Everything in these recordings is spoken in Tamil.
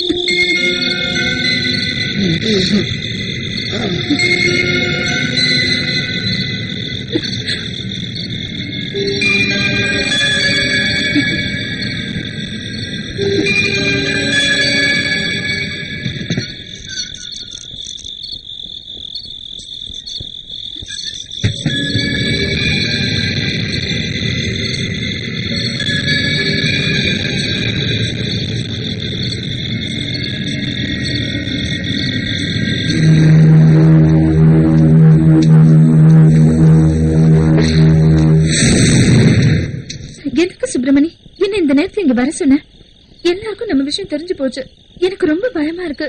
சுப்பிரமணி, என்ன இந்த நேரத்துல இங்க வர சொன்ன? எல்லாருக்கும் நம்ம விஷயம் தெரிஞ்சு போச்சு. எனக்கு ரொம்ப பயமா இருக்கு.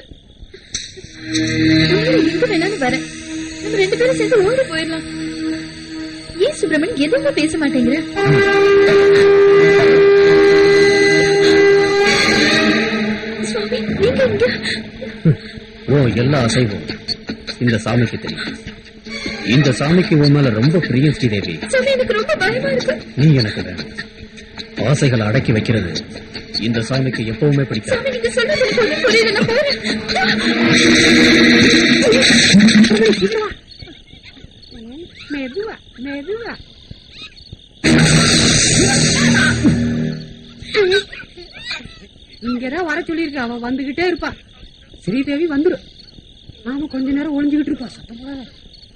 எங்க வேணாலும் வரேன். நம்ம 2 பேரும் சேர்ந்து ஓடி போயிடலாம். ஏன் சுப்பிரமணி எதுவுமே பேச மாட்டேங்கிற? சுவாமி, நீங்க இங்க? எல்லா அசைவும் இந்த சாமிக்கு தெரியும். இந்த சாமிக்கு உன் மேல ரொம்ப பிரியம் ஸ்ரீதேவி. சுவாமி, எனக்கு ரொம்ப பயமா இருக்கு. நீ எனக்கு வேணும். ஆசைகளை அடக்கி வைக்கிறது இந்த சாமிக்கு எப்பவுமே பிடிக்காது. இங்கதான் வர சொல்லிருக்க. அவன் வந்துகிட்டே இருப்பா. ஸ்ரீதேவி வந்துடும். நாம கொஞ்ச நேரம் ஒளிஞ்சுகிட்டு இருப்பா. சத்தம் போடாத.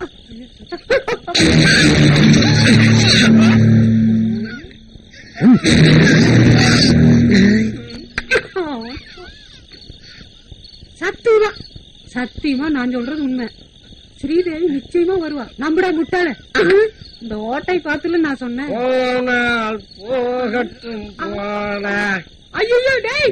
சத்தியமா நான் சொல்றது உண்மை. ஸ்ரீதேவி நிச்சயமா வருவா. நம்படா முட்டாள. இந்த ஓட்டை பார்த்துல நான் சொன்னேன். ஐயோ டேய்,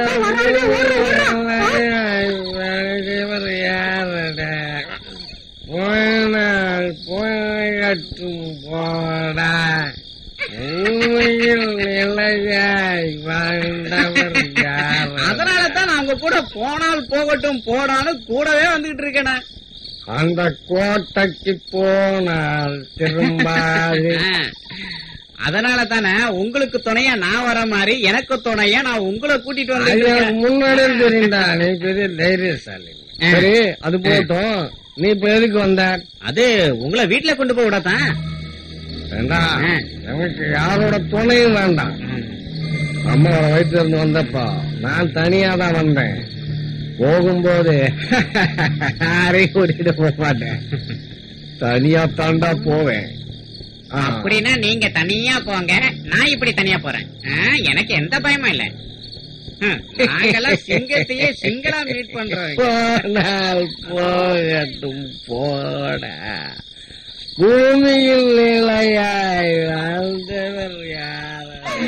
அதனாலதான் நான் உங்க கூட போனால் போகட்டும் போடான்னு கூடவே வந்துகிட்டு இருக்கேன். அந்த கோட்டைக்கு போனால் திரும்பாது. அதனால தானே உங்களுக்கு துணையா நான் வர மாதிரி எனக்கு துணையா நான் உங்களை கூட்டிட்டு வந்து முன்னாடி தெரியுண்டா. நீ பெரிய தைரியசாலி. சரி, அது போட்டோம். நீ இப்ப எதுக்கு வந்த? அது உங்களை வீட்டுல கொண்டு போய் விடத்தான். வேண்டாம், எனக்கு யாரோட துணையும் வேண்டாம். அம்மாவோட வயிற்றுல இருந்து வந்தப்பா நான் தனியா தான் வந்தேன். போகும்போது யாரையும் கூட்டிட்டு போக மாட்டேன். தனியா தாண்டா போவேன். அப்படின்னா நீங்க தனியா போங்க, நான் இப்படி தனியா போறேன். எனக்கு எந்த பயமும் இல்ல. நாங்கெல்லாம் சிங்கத்தையே சிங்களா மீட் பண்றோம். போனால் போகட்டும் போட. பூமியில் நிலையாய் வாழ்ந்தவர் யார்?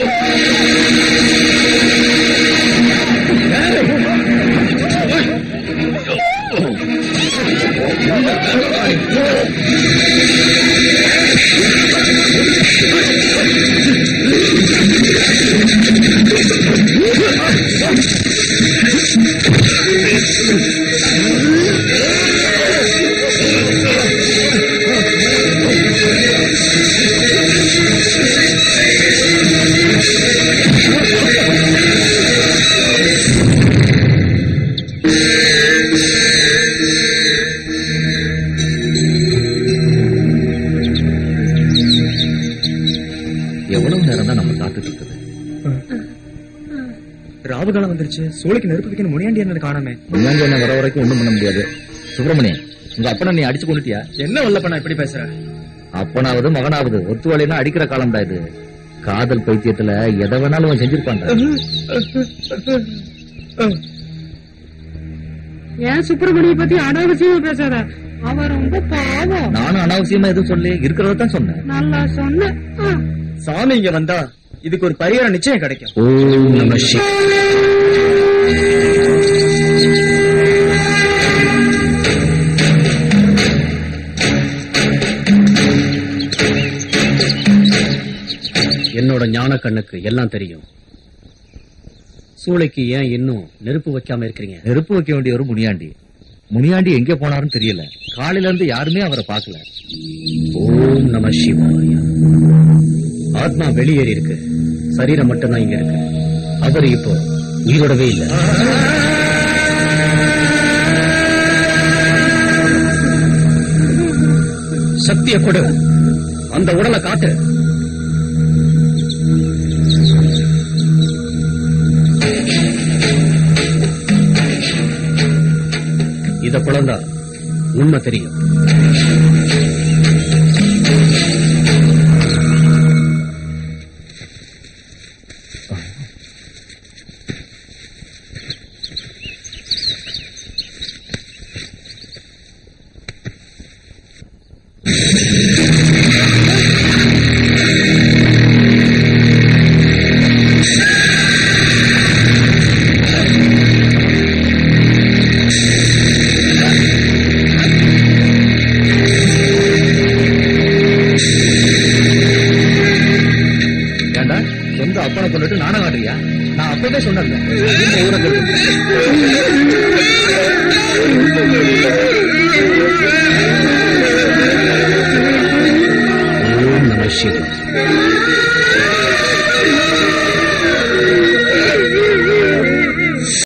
எவ்வளவு நேரம் தான் நம்ம காத்துட்டு இருக்குது? ராவுகாலம் வந்துருச்சு. சூளைக்கு நெருப்பு வைக்கணும். முனியாண்டி என்ன காணாமே. முனியாண்டி என்ன வர வரைக்கும் ஒண்ணும் பண்ண முடியாது. சுப்பிரமணியன், உங்க அப்பனை நீ அடிச்சு கொண்டுட்டியா? என்ன வல்லப்பண்ணா இப்படி பேசுற? அப்பனாவது மகனாவது ஒத்துவாளினா அடிக்கிற காலம் தான் இது. காதல் பைத்தியத்துல எதை வேணாலும் அவன் செஞ்சிருப்பாங்க. ஏன் சுப்பிரமணிய பத்தி அனாவசியமா பேசாத. அவ ரொம்ப பாவம். நானும் அனாவசியமா எதுவும் சொல்லி இருக்கிறதான் சொன்னேன். நல்லா சொன்ன. சாமி இங்க வந்தா இதுக்கு ஒரு பரிகாரம் நிச்சயம் கிடைக்கும். ஓம் நம சிவாய. என்னோட ஞான கண்ணுக்கு எல்லாம் தெரியும். சூளைக்கு ஏன் இன்னும் நெருப்பு வைக்காம இருக்கிறீங்க? நெருப்பு வைக்க வேண்டிய ஒரு முனியாண்டி. முனியாண்டி எங்க போனாருன்னு தெரியல. காலையில இருந்து யாருமே அவரை பார்க்கல. ஓம் நம சிவாய. ஆத்மா வெளியேறி இருக்கு, சரீரம் மட்டும்தான் இங்க இருக்கு. அவர் இப்போ உயிரோடவே இல்லை. சக்தியை கொடு, அந்த உடலை காட்டு. இத குழந்தா உண்மை தெரியும். அப்பனை கொண்டுட்டு நானும் ஆடுறியா? நான் அப்பவே சொன்னேன் ஓம் நம சிவாய.